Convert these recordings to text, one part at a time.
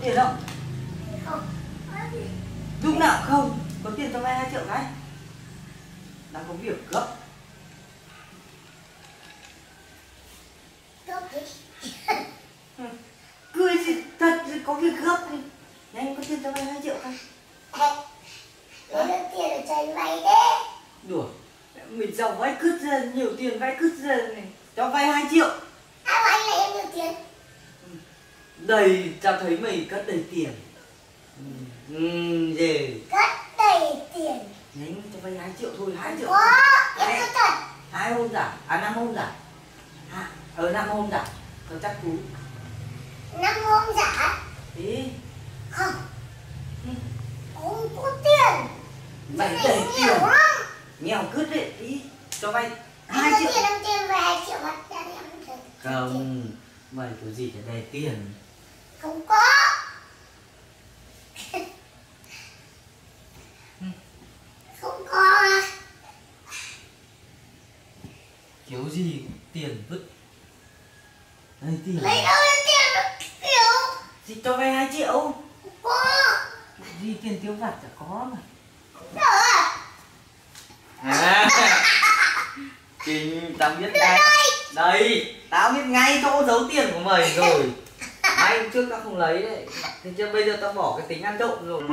tiền không? Không. Lúc nào không? Có tiền cho vay 2 triệu cái. Đang có việc gấp. Gấp gì? Cười gì thật, có việc gấp thì nhanh có tiền cho vay 2 triệu cái. Lấy được tiền để chạy vay đấy. Đùa, mình giàu vay cứt ra, nhiều tiền vay cứt ra này. Cho vay 2 triệu. Ai mà anh lại em nhiều tiền? Đầy, tao thấy mày cất đầy tiền. Về Cất đầy tiền. nhanh cho vay 2 triệu thôi, 2 triệu. Có, em có thật. 2 hôm giả, 5 hôm giả. 5 hôm giả, tao chắc cú. 5 hôm giả. Ý. Không. Không có tiền. Mày đầy tiền. Nghèo lắm. Nghèo cứt đấy, ý. Cho vay Anh 2 có triệu. tiền em tiền về 2 triệu bắt ra đi em được. Không, mày kiểu gì để đầy tiền. Không có. Không có. Kiểu gì tiền vứt. Đây tiền. Lấy đâu ra tiền được kiểu. Thì cho vay 2 triệu. Không có. Gì tiền tiêu vặt chả có mà. Không được. Chính tao biết ngay. Đây, tao biết ngay chỗ giấu tiền của mày rồi. May hôm trước tao không lấy đấy. Thế chứ bây giờ tao bỏ cái tính ăn trộm rồi.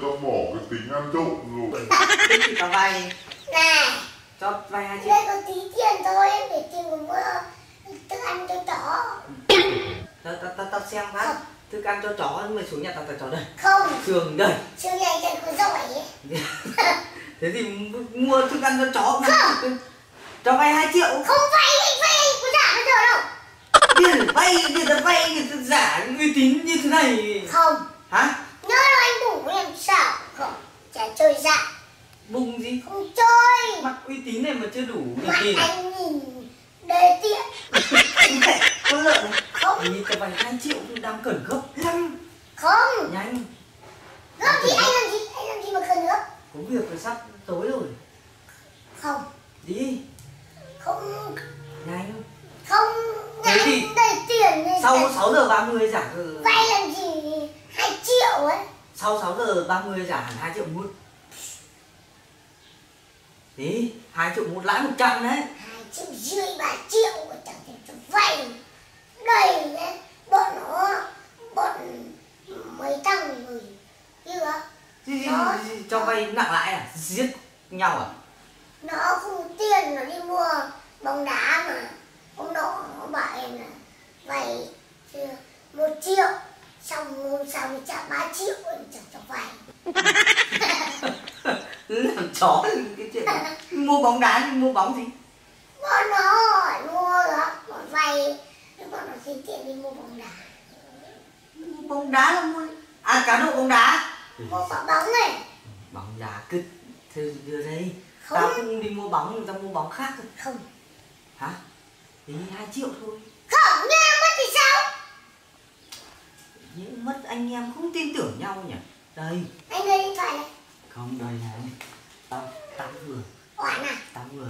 Thế thì tao vay. Này. Cho vay 2 triệu. Đây có tí tiền thôi, em để tiền của mua thức ăn cho chó. Tao xem phát. Thức ăn cho chó, mày xuống nhà tao cho đây. Không. Giường đây. Chưa này chân có giỏi ấy. Thế thì mua thức ăn cho chó. Không. Cho vay 2 triệu. Không vay, có giả bây giờ đâu. Tiền vay người ta giả uy tín như thế này. Không. Hả? Nhớ là anh bủ em sao? Không. Chả chơi giả. Bùng gì? Không chơi. Mặt uy tín này mà chưa đủ uy Mặt tín. anh nhìn đề tiện. Có lợn này. Không. Ý tao vay 2 triệu đang cần gấp lắm. Không. Nhanh. Gấp gì anh làm gì? Anh làm gì mà cần gấp? Có việc rồi sắp tối rồi. Không. Đi. Không. Nhanh. Không. Thế thì đầy tiền này. sau 6 giờ 30 giả rồi. Vay làm gì 2 triệu ấy. Sau 6 giờ 30 giả hẳn 2 triệu một. Đi, 2 triệu một lãi 100 đấy. 2,5 triệu 3 triệu mà chẳng thể cho vay. Đây đấy, bọn mấy thằng người chưa? Cho vay nặng lãi à? Giết nhau à? Nó không tiền nó đi mua bóng đá mà. Hôm nọ nó bảo em là vay 1 triệu. Xong hôm sau thì trả 3 triệu em chẳng cho vay. Làm chó cái chuyện này. Mua bóng đá nhưng mua bóng gì? Bọn nó hỏi mua đó, bọn vay. Nhưng bọn nó xin tiền đi mua bóng đá. Mua bóng đá là mua... À, cá độ bóng đá. Mua quả bóng này. Bóng đá cứt. Thôi đưa đây. Không. Tao không đi mua bóng, người ta mua bóng khác thôi. Không. Hả? Thì 2 triệu thôi. Không, nghe mất thì sao? Nhưng mất anh em không tin tưởng nhau nhỉ? Đây. Anh lấy điện thoại này. Không, đây này. Tao vừa. Oản à? Tao vừa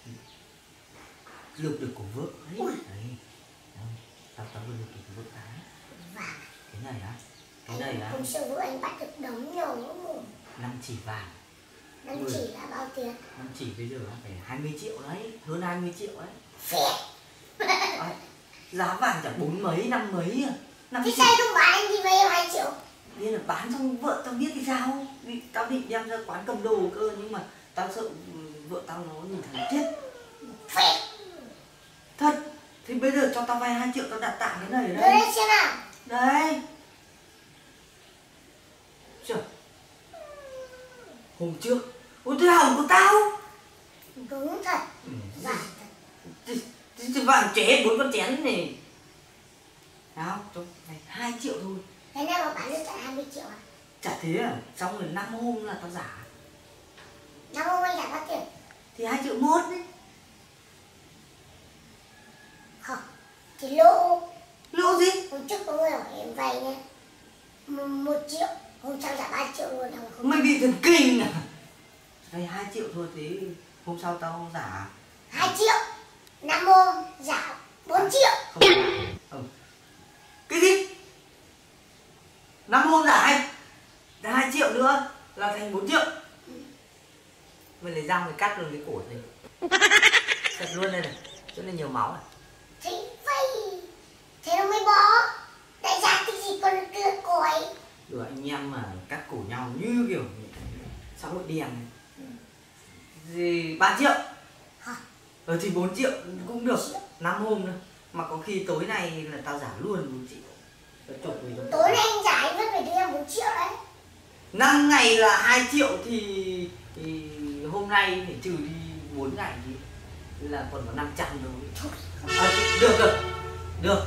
lược được của vợ đấy. Ui. Đấy. Tao vừa lược được của vợ đấy. Vàng. Cái này á? Cái này á? Hôm xưa anh bắt được đống nhiều lắm rồi. 5 chỉ vàng. 5 chỉ là bao tiền? 5 chỉ bây giờ phải 20 triệu đấy. Hơn 20 triệu đấy. Phẹt. Giá vàng chẳng 4 mấy, 5 mấy à. Thế sao không bán anh đi với em 2 triệu? Nên là bán xong vợ tao biết thì sao? Tao định đem ra quán cầm đồ cơ. Nhưng mà tao sợ vợ tao nó nhìn thấy chết. Phẹt. Thật. Thì bây giờ cho tao vay 2 triệu tao đặt tạm cái này ở Đưa đây. đây xem nào. Đây. Trời. Hôm trước. Ôi thế hỏng của tao. Đúng thật. Vàng thật. Thì vàng chế 4 con chén này. Nào, cho này 2 triệu thôi. Thế nào mà bán được tận 20 triệu à? Chả thế à, xong rồi 5 hôm là tao giả. 5 hôm anh trả bao tiền? Thì 2 triệu một đấy. Không. Thì lỗ. Lỗ gì? Hôm trước có người hỏi em vay nha. 1 triệu. Hôm sau trả 3 triệu luôn. Không. Mày bị thần kinh à? Đây 2 triệu thôi thế hôm sau tao giả. 2 triệu. 5 hôm giả 4 triệu. Không. Cái gì? 5 hôm là 2 triệu nữa là thành 4 triệu. Mình lấy dao mình cắt luôn cái cổ này. Cắt luôn đây này, chỗ này nhiều máu này. Thì vậy, thế nó mới bỏ. Đại gia cái gì còn cưa còi. Đùa anh em mà cắt cổ nhau như kiểu xã hội đen này. Gì 3 triệu. Hả? Thì 4 triệu cũng được. 5 hôm nữa. Mà có khi tối nay là tao giả luôn 4 triệu. Tối nay anh giải vẫn phải đưa 4 triệu đấy. 5 ngày là 2 triệu thì hôm nay phải trừ đi 4 ngày đi là còn có 500 thôi. Được.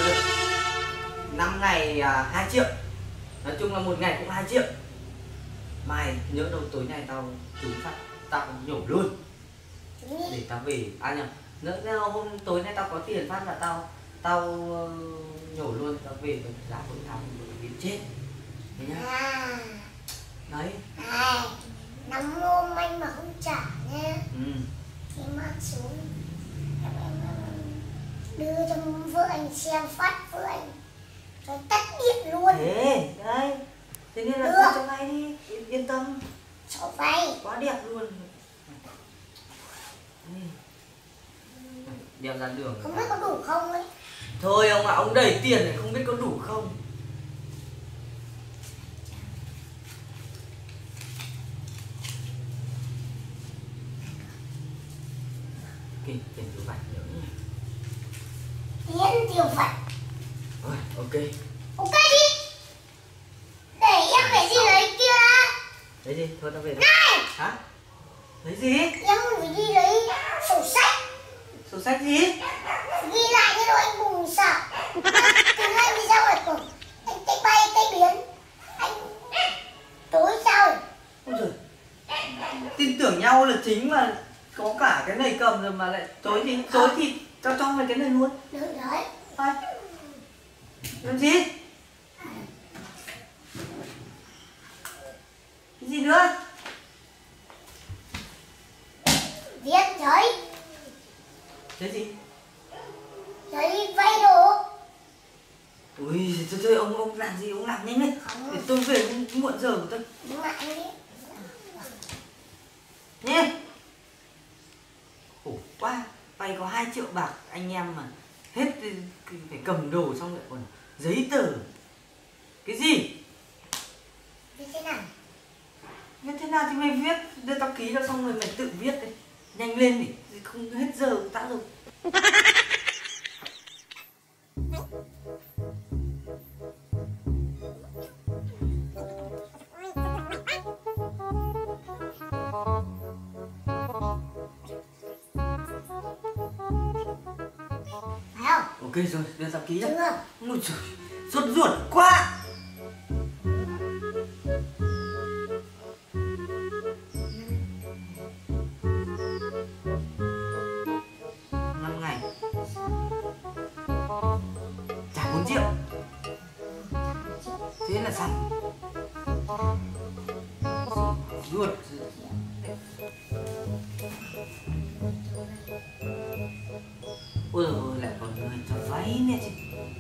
5 ngày 2 triệu. Nói chung là một ngày cũng 2 triệu. Mai nhớ đâu tối nay tao trúng phát, tao nhổ luôn. Để tao về, nhầm. Nếu hôm tối nay tao có tiền phát là tao nhổ luôn, tao về tao giá hội thảo bị chết. Đấy nhá. Đấy. 5 hôm anh mà không trả nhé. Thì mang xuống đưa cho vợ anh xem phát vợ anh rồi tắt điện luôn. Thế nên là đưa cho ngay đi, yên tâm. Cho vay Quá đẹp luôn. Đeo ra đường. Không biết có đủ không ấy. Thôi ông ạ, ông đẩy tiền này không biết có đủ không. Tiền tiêu vặt nữa nhỉ. Tiền tiêu vặt. Rồi, ok. Ok đi. Để em phải đi lấy kia. Lấy gì? Thôi tao về thôi. Này. Hả? Lấy gì? Em phải đi lấy sổ sách. Sổ sách gì? Ghi lại cái đồ anh bùng xạo. Từ nay đi ra ngoài cùng. Anh tay bay tay biến. Anh tối sao rồi? Ôi trời. Tin tưởng nhau là chính mà có cả cái này cầm rồi mà lại tối thì tao cho mày cái này luôn. Được đấy. Thôi. Làm gì? Cái gì nữa? Viết giấy. Cái gì? Giấy vay đồ. Ui, thôi ông làm gì? Ông làm nhanh lên. Để tôi về muộn giờ của tôi. Nhưng mà anh biết. Nhé. Khổ quá. Vay có 2 triệu bạc anh em mà hết phải cầm đồ xong lại còn giấy tờ. Cái gì? Như thế nào? Như thế nào thì mày viết, đưa tao ký ra xong rồi mày tự viết đi. Nhanh lên đi, không hết giờ của tao rồi. Phải không? Ok rồi, đưa tao ký ra. Chưa. Ôi trời, sốt ruột quá. Trả 4 triệu. Thế là xong. Ruột. Ôi dồi ôi, lại còn người cho váy nữa chứ.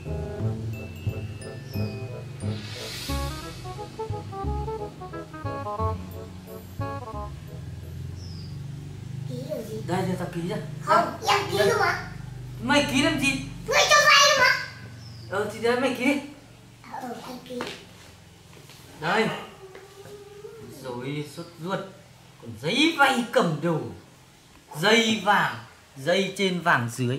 Ký được gì? Đây, đưa tao ký ra. Không, em ký cơ mà. Mày ký làm gì? Người cho vay cơ mà. Thì đấy mày ký đi. Anh ký. Đây. Rồi sốt ruột. Còn giấy vay cầm đồ. Dây vàng. Dây trên vàng dưới.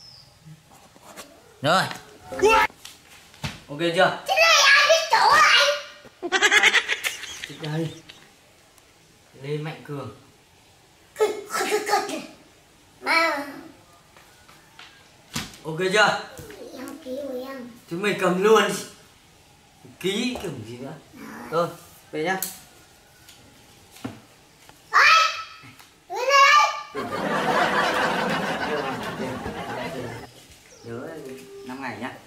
Rồi. Ok chưa? Thế này ai biết chỗ hả anh? Đây. Lê Mạnh Cường. Mà Ok chưa? em ký của em. Chứ mày cầm luôn. Ký kiểu gì nữa. Rồi, về nhá. Người này đấy. Nhớ 5 ngày nhá.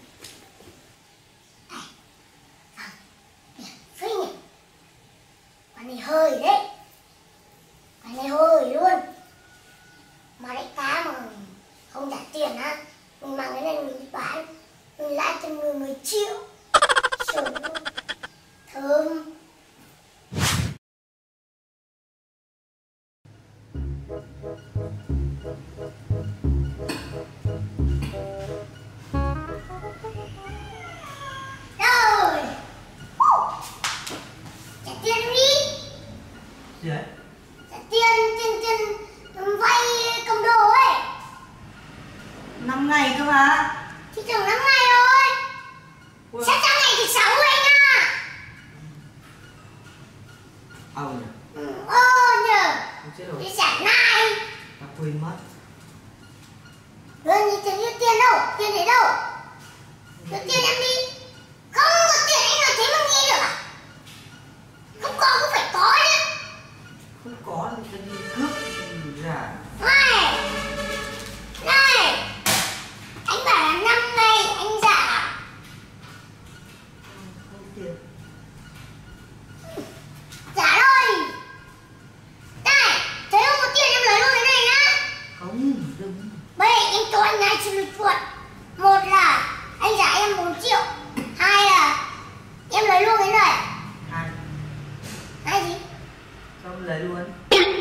Phinh nhỉ. Bạn này hơi đấy. Bạn này hơi luôn. Mà đấy cá mà không trả tiền á. Mình mang cái này mình bán. Mình lãi cho người 10 triệu. Trời ơi. Thơm. Rồi. Trả tiền đi. Gì đấy? Trả tiền vay cầm đồ ấy. 5 ngày cơ mà. Thì chẳng 5 ngày rồi. Ui. Sẽ sang ngày thứ 6 anh à. Nhỉ? Nhờ. Chết rồi. Đi trả lại. Ta quên mất. Rồi như thế như tiền đâu? Tiền đấy đâu? Đưa tiền em đi. Không có tiền anh nói thế mà nghe được à? Không có cũng phải có chứ. Không có thì ta đi cướp giả. Này. Này. Anh bảo là 5 ngày anh trả. Không tiền. Trả rồi. Này. Thấy không có tiền em lấy luôn cái này nhá. Không, đừng. Bây giờ em cho anh 2 triệu chuột. Một là anh trả em 4 triệu. Hai là em lấy luôn cái này. Hai. Hai gì? Cho em lấy luôn.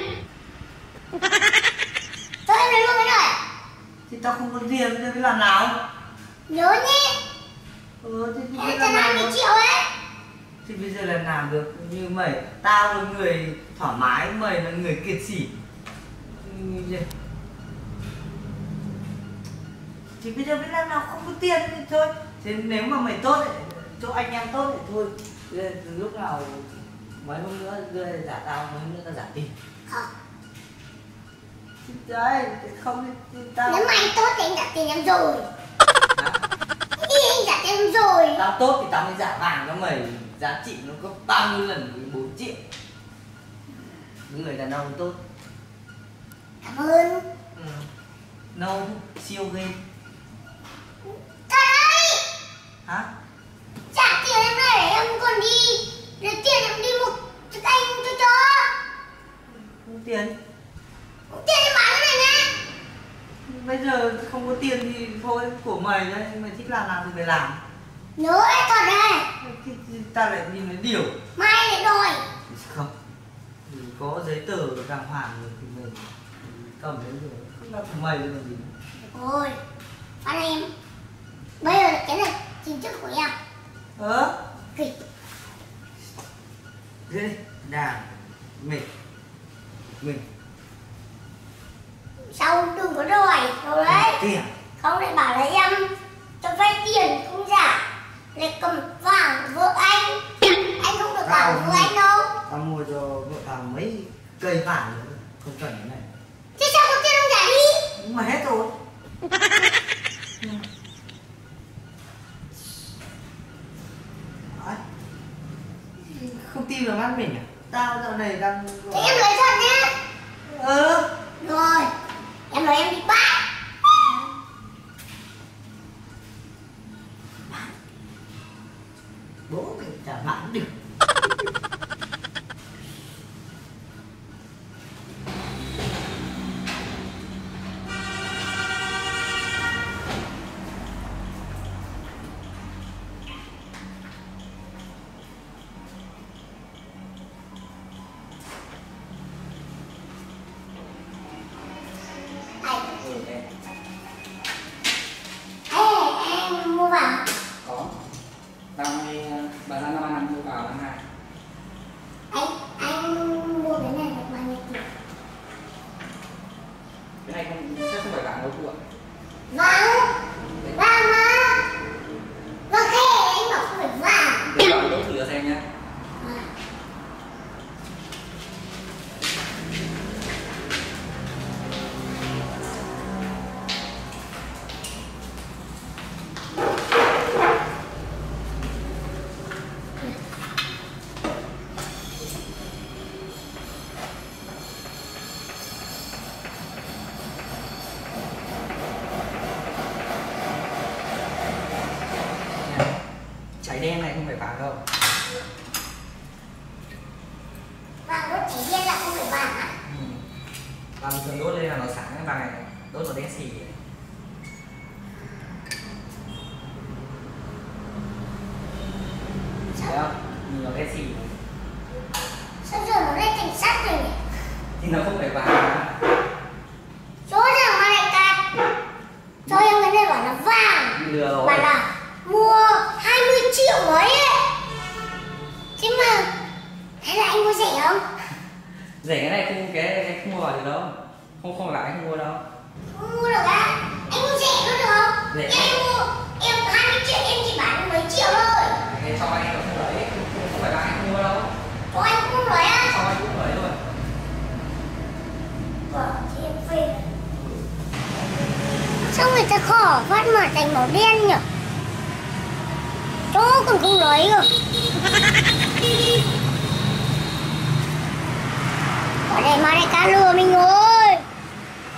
Cho em lấy luôn cái này. Thì tao không có tiền, tao biết làm nào? Nhớ nhé. Thì Em biết cho làm nào 20 được. triệu ấy. Thì bây giờ làm nào được như mày. Tao là người thoải mái, mày là người kiệt sỉ. Thì bây giờ biết làm nào, không có tiền thì thôi. Thế nếu mà mày tốt ấy, cho anh em tốt thì thôi. Lúc nào mấy hôm nữa giả tao, mấy hôm nữa tao giả tiền. Không. Thì đấy, không thì tao. Nếu mà anh tốt thì anh trả tiền em rồi. Hả? Ý anh trả tiền em rồi. Tao tốt thì tao mới giả vàng cho mày. Giá trị nó có bao nhiêu lần 4 triệu. Người đàn ông tốt. Cảm ơn. No, siêu ghê. Trả đây. Hả? Trả tiền em này em còn đi. Lấy tiền em đi một chiếc anh cho. Không tiền. Tiền em bán cái này nhá. Bây giờ không có tiền thì thôi, của mày đấy. Mày thích làm nào thì mày làm. Nhớ đấy thật này. Thì tao lại nhìn thấy điều. Mai lại đòi. Không. Thì có giấy tờ đàng hoàng rồi thì mình cầm đến rồi. Không là của mày rồi còn gì. Ôi. Phan em. Bây giờ là cái này chính thức của em. Kịch. Ghê. Đàng. Mình. Sao đừng có đòi đâu đấy. Tiền. Không lại bảo là em cho vay tiền không trả. Lại cầm vàng vợ anh. Anh không được bảo vợ anh đâu. Tao mua cho vợ tao mấy cây vàng nữa. Không cần cái này. Thế sao có tiền không trả đi? Nhưng mà hết rồi. Không tin vào mắt mình à? Tao dạo này đang... Thế em lấy thật nhé. Rồi. Em nói em đi bắt. Bố mày chả bán được. Em mua vàng. Có. Năm nay bà ra năm ăn mua vào năm hai. Anh mua cái này được bao nhiêu tiền? Cái này chắc không phải vàng đâu cô ạ. Vàng. Vàng mà. Vàng khe anh bảo không phải vàng. Để vào đốt thử cho xem nhé. Cháy đen này không phải vàng đâu. Vàng đốt chỉ đen là không phải vàng à? Vàng thường đốt lên là nó sáng, cái vàng này đốt nó đen xì. Thấy không? Nhìn nó đen lừa rồi. Bảo là mua 20 triệu mấy ấy. Thế mà thế là anh mua rẻ không? Rẻ cái này không mua vào được đâu. Không lại không mua đâu. Không mua được á? Anh mua rẻ có được không? Rẻ. Em mua, em 20 triệu em chỉ bán mấy triệu thôi. Cái cho anh nó không lấy, không phải là anh không mua đâu. Có anh cũng không lấy á? Cho anh cũng lấy thôi. Vâng, thì em phê. Sao người ta khỏ phát mà thành màu đen nhỉ? Chỗ còn không lấy cơ. Ở đây mà đây cá lừa mình ngồi.